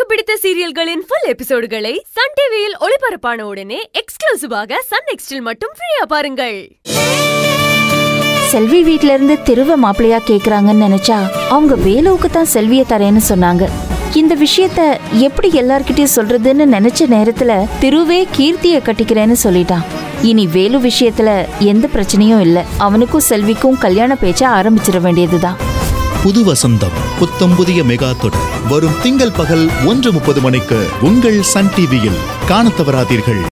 பிடித்த சீரியல்களின் full எபிசோடுகளை Sun டிவியில் ஒளிபரப்பான உடனே எக்ஸ்க்ளூசிவாக சன் நெக்ஸ்டில் மட்டும் ஃப்ரீயா பாருங்கள். செல்வி வீட்ல இருந்து திருவ மாப்பிளையா கேக்குறாங்கன்னு நினைச்சா அவங்க வேலுவுக்கு தான் செல்விய தரேன்னு சொன்னாங்க. இந்த விஷயத்த எப்படி எல்லார்கிட்டயும் சொல்றதுன்னு நினைச்ச நேரத்துல திருவே கீர்த்திய கட்டிக்கிறேன்னு சொல்லிட்டான். இனி வேலு விஷயத்துல எந்த பிரச்சனையும் இல்ல. அவனுக்கும் செல்விக்கும் கல்யாண பேச்ச ஆரம்பிச்சிட வேண்டியதுதான். புது வசந்தம் புத்தம் புதிய மெகா தொடர் வரும் திங்கள் பகல் 1:30 மணிக்கு உங்கள் சன் டிவியில் காணத் தவறாதீர்கள்.